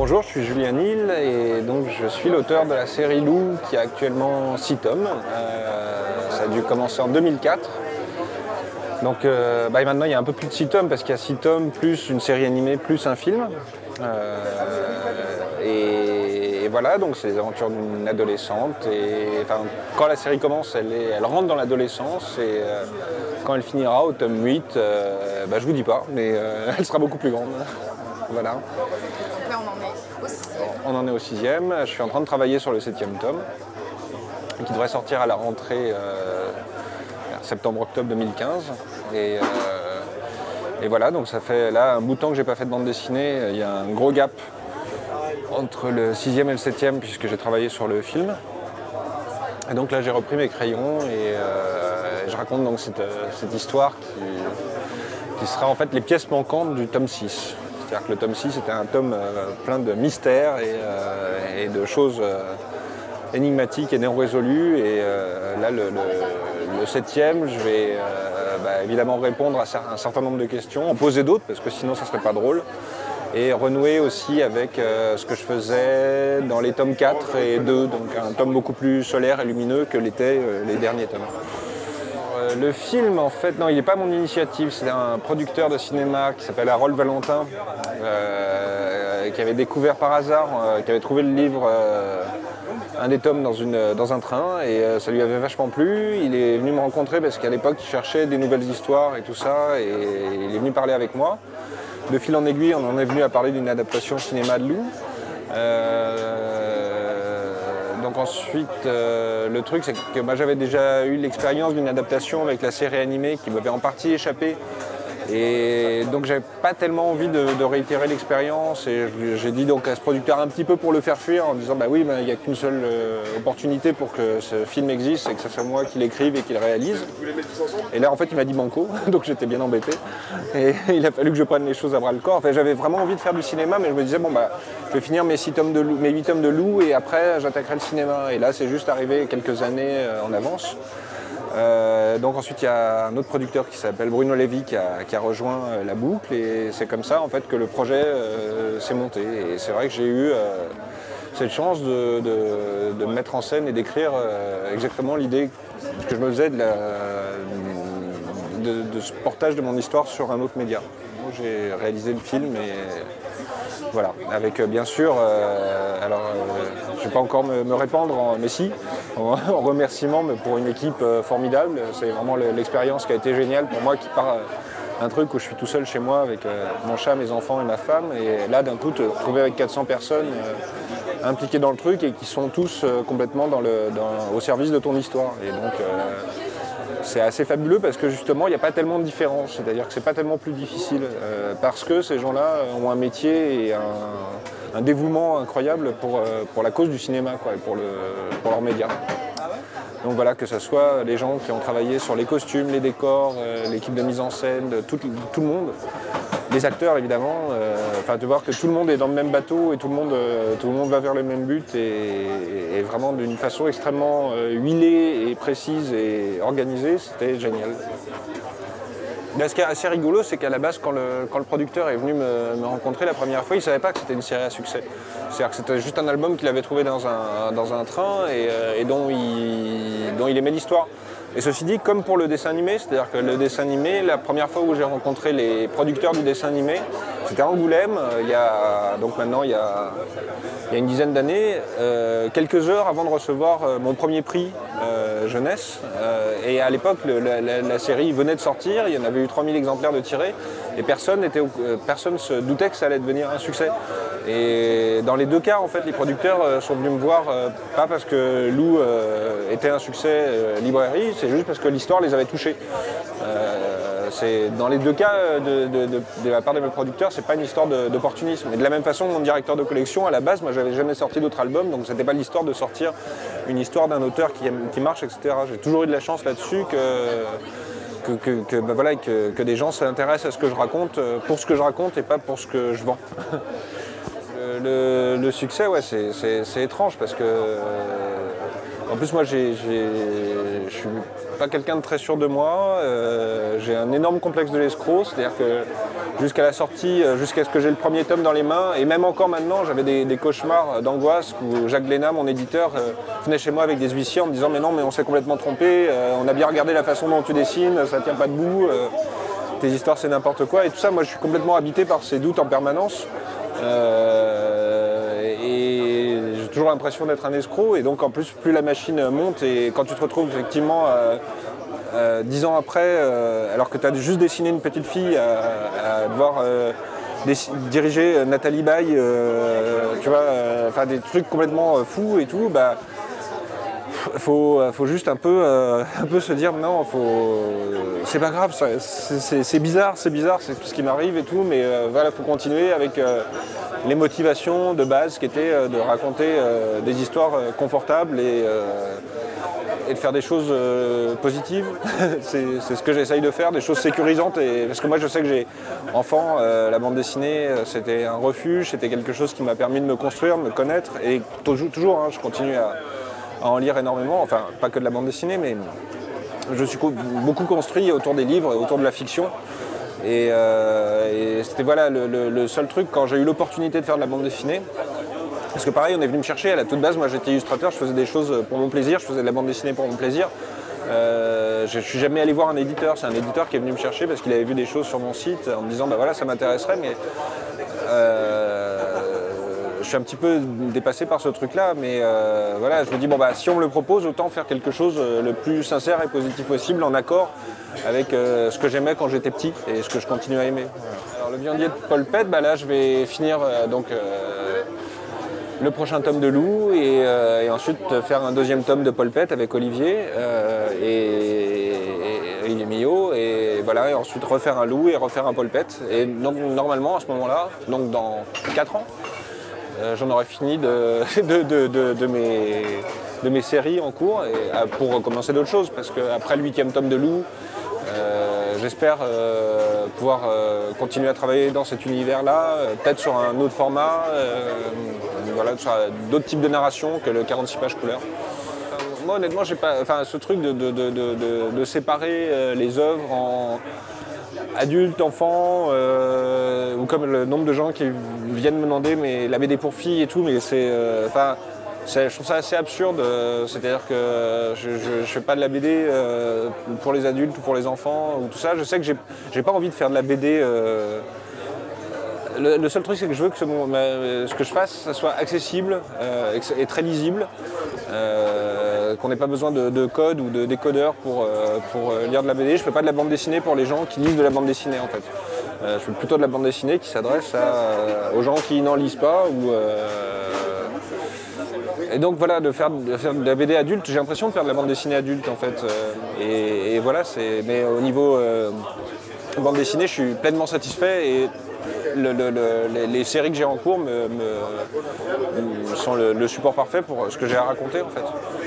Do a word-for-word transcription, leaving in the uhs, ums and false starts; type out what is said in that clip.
Bonjour, je suis Julien Nil et donc je suis l'auteur de la série Lou qui a actuellement six tomes. Euh, ça a dû commencer en deux mille quatre. Donc euh, bah, maintenant il y a un peu plus de six tomes parce qu'il y a six tomes plus une série animée plus un film. Euh, et, et voilà, donc c'est les aventures d'une adolescente. Et, enfin, quand la série commence, elle, est, elle rentre dans l'adolescence et euh, quand elle finira au tome huit, euh, bah, je vous dis pas, mais euh, elle sera beaucoup plus grande. Voilà. Là, on en est au sixième. On en est au sixième. Je suis en train de travailler sur le septième tome, qui devrait sortir à la rentrée euh, septembre-octobre deux mille quinze. Et, euh, et voilà, donc ça fait là un bout de temps que j'ai pas fait de bande dessinée. Il y a un gros gap entre le sixième et le septième, puisque j'ai travaillé sur le film. Et donc là, j'ai repris mes crayons et euh, je raconte donc cette, cette histoire qui, qui sera en fait les pièces manquantes du tome six. C'est-à-dire que le tome six était un tome euh, plein de mystères et, euh, et de choses euh, énigmatiques et non résolues. Et euh, là, le, le, le septième, je vais euh, bah, évidemment répondre à un certain nombre de questions, en poser d'autres, parce que sinon ça ne serait pas drôle. Et renouer aussi avec euh, ce que je faisais dans les tomes quatre et deux, donc un tome beaucoup plus solaire et lumineux que l'étaient euh, les derniers tomes. Le film, en fait, non, il n'est pas mon initiative. C'est un producteur de cinéma qui s'appelle Harold Valentin, euh, qui avait découvert par hasard, euh, qui avait trouvé le livre, euh, un des tomes dans, une, dans un train, et euh, ça lui avait vachement plu. Il est venu me rencontrer parce qu'à l'époque, il cherchait des nouvelles histoires et tout ça, et il est venu parler avec moi. De fil en aiguille, on en est venu à parler d'une adaptation cinéma de Lou. Euh, Donc ensuite, euh, le truc, c'est que moi, j'avais déjà eu l'expérience d'une adaptation avec la série animée qui m'avait en partie échappé. Et donc j'avais pas tellement envie de, de réitérer l'expérience. Et j'ai dit donc à ce producteur un petit peu pour le faire fuir en disant bah oui, il n'y a qu'une seule euh, opportunité pour que ce film existe, c'est que ce soit moi qui l'écrive et qui le réalise. Et là en fait il m'a dit banco, donc j'étais bien embêté. Et il a fallu que je prenne les choses à bras le corps. Enfin, j'avais vraiment envie de faire du cinéma, mais je me disais bon bah je vais finir mes six tomes de Lou, mes huit tomes de Lou et après j'attaquerai le cinéma. Et là c'est juste arrivé quelques années euh, en avance. Euh, donc ensuite il y a un autre producteur qui s'appelle Bruno Lévy qui a, qui a rejoint euh, la boucle et c'est comme ça en fait que le projet euh, s'est monté. Et c'est vrai que j'ai eu euh, cette chance de, de, de me mettre en scène et d'écrire euh, exactement l'idée que je me faisais de, la, de, de ce portage de mon histoire sur un autre média. J'ai réalisé le film et voilà, avec bien sûr, euh, alors euh, je ne vais pas encore me, me répandre, en, mais si, en, en remerciement mais pour une équipe euh, formidable. C'est vraiment l'expérience qui a été géniale pour moi, qui part euh, un truc où je suis tout seul chez moi avec euh, mon chat, mes enfants et ma femme. Et là d'un coup, te retrouver avec quatre cents personnes euh, impliquées dans le truc et qui sont tous euh, complètement dans le, dans, au service de ton histoire. Et donc, euh, c'est assez fabuleux parce que justement il n'y a pas tellement de différence, c'est-à-dire que c'est pas tellement plus difficile euh, parce que ces gens-là ont un métier et un, un dévouement incroyable pour, euh, pour la cause du cinéma quoi, et pour, le, pour leurs médias. Donc voilà, que ce soit les gens qui ont travaillé sur les costumes, les décors, euh, l'équipe de mise en scène, tout, tout le monde, les acteurs évidemment, euh, enfin de voir que tout le monde est dans le même bateau et tout le monde, euh, tout le monde va vers le même but et, et vraiment d'une façon extrêmement euh, huilée et précise et organisée, c'était génial. Là, ce qui est assez rigolo, c'est qu'à la base, quand le, quand le producteur est venu me, me rencontrer la première fois, il ne savait pas que c'était une série à succès. C'est-à-dire que c'était juste un album qu'il avait trouvé dans un, dans un train et, et dont, il, dont il aimait l'histoire. Et ceci dit, comme pour le dessin animé, c'est-à-dire que le dessin animé, la première fois où j'ai rencontré les producteurs du dessin animé, c'était à Angoulême, il y a, donc maintenant il y a, il y a une dizaine d'années, euh, quelques heures avant de recevoir euh, mon premier prix euh, jeunesse. Euh, et à l'époque, la, la, la série venait de sortir, il y en avait eu trois mille exemplaires de tirés, et personne ne euh, se doutait que ça allait devenir un succès. Et dans les deux cas, en fait, les producteurs euh, sont venus me voir, euh, pas parce que Lou euh, était un succès euh, librairie, c'est juste parce que l'histoire les avait touchés. Euh, dans les deux cas, de, de, de, de la part de mes producteurs, c'est pas une histoire d'opportunisme. Et de la même façon, mon directeur de collection, à la base, moi, j'avais jamais sorti d'autres albums, donc c'était pas l'histoire de sortir une histoire d'un auteur qui, qui marche, et cetera. J'ai toujours eu de la chance là-dessus que, que, que, que, ben voilà, que, que des gens s'intéressent à ce que je raconte pour ce que je raconte et pas pour ce que je vends. le, le succès, ouais, c'est, c'est, c'est étrange parce que, euh, en plus moi, j'ai, j'ai, je suis pas quelqu'un de très sûr de moi. Euh, j'ai un énorme complexe de l'escroc, c'est-à-dire que jusqu'à la sortie, jusqu'à ce que j'ai le premier tome dans les mains, et même encore maintenant, j'avais des, des cauchemars d'angoisse où Jacques Glénat, mon éditeur, euh, venait chez moi avec des huissiers en me disant « mais non, mais on s'est complètement trompé, euh, on a bien regardé la façon dont tu dessines, ça tient pas debout, euh, tes histoires c'est n'importe quoi ». Et tout ça, moi je suis complètement habité par ces doutes en permanence. Euh, et j'ai toujours l'impression d'être un escroc, et donc en plus plus la machine monte, et quand tu te retrouves effectivement euh, euh, dix ans après, euh, alors que tu as juste dessiné une petite fille à, à devoir euh, diriger Nathalie Baye, euh, tu vois, euh, enfin des trucs complètement fous et tout, bah faut, faut juste un peu, euh, un peu se dire non, faut, c'est pas grave, c'est, c'est, c'est bizarre, c'est bizarre, c'est tout ce qui m'arrive et tout, mais euh, voilà, faut continuer avec euh, les motivations de base qui étaient euh, de raconter euh, des histoires euh, confortables et, euh, et de faire des choses euh, positives. c'est, c'est ce que j'essaye de faire, des choses sécurisantes, et, parce que moi je sais que j'ai enfant, euh, la bande dessinée euh, c'était un refuge, c'était quelque chose qui m'a permis de me construire, de me connaître, et toujours, toujours hein, je continue à à en lire énormément, enfin pas que de la bande dessinée, mais je suis beaucoup construit autour des livres et autour de la fiction. Et, euh, et c'était voilà le, le, le seul truc quand j'ai eu l'opportunité de faire de la bande dessinée. Parce que pareil, on est venu me chercher à la toute base, moi j'étais illustrateur, je faisais des choses pour mon plaisir, je faisais de la bande dessinée pour mon plaisir. Euh, je ne suis jamais allé voir un éditeur, c'est un éditeur qui est venu me chercher parce qu'il avait vu des choses sur mon site en me disant bah voilà ça m'intéresserait, mais euh, je suis un petit peu dépassé par ce truc-là, mais euh, voilà, je me dis, bon bah si on me le propose, autant faire quelque chose le plus sincère et positif possible, en accord avec euh, ce que j'aimais quand j'étais petit et ce que je continue à aimer. Alors le viandier de Paul Pet, bah là je vais finir euh, donc euh, le prochain tome de Lou, et, euh, et ensuite faire un deuxième tome de Paul Pet avec Olivier euh, et, et Olivier Millot, et voilà, et ensuite refaire un Lou et refaire un Paul Pet. Et donc normalement à ce moment-là, donc dans quatre ans, Euh, j'en aurais fini de, de, de, de, de, mes, de mes séries en cours, et, euh, pour commencer d'autres choses, parce qu'après le huitième tome de Lou, euh, j'espère euh, pouvoir euh, continuer à travailler dans cet univers-là, euh, peut-être sur un autre format, euh, voilà, sur d'autres types de narration que le quarante-six pages couleur. Moi honnêtement, j'ai pas, enfin, ce truc de, de, de, de, de séparer euh, les œuvres en adultes, enfants, euh, ou comme le nombre de gens qui viennent me demander mais la B D pour filles et tout, mais c'est, enfin, euh, je trouve ça assez absurde. Euh, c'est-à-dire que je, je, je fais pas de la B D euh, pour les adultes ou pour les enfants ou tout ça. Je sais que j'ai, j'ai pas envie de faire de la B D. Euh, le, le seul truc, c'est que je veux que ce, ce que je fasse, ça soit accessible euh, et très lisible. Euh, qu'on n'ait pas besoin de, de code ou de décodeur pour, euh, pour lire de la B D. Je ne fais pas de la bande dessinée pour les gens qui lisent de la bande dessinée en fait. Euh, je fais plutôt de la bande dessinée qui s'adresse à, aux gens qui n'en lisent pas. Ou, euh... Et donc voilà, de faire, de faire de la B D adulte, j'ai l'impression de faire de la bande dessinée adulte en fait. Et, et voilà, c'est... mais au niveau euh, bande dessinée, je suis pleinement satisfait, et Le, le, le, les, les séries que j'ai en cours me, me, me sont le, le support parfait pour ce que j'ai à raconter en fait.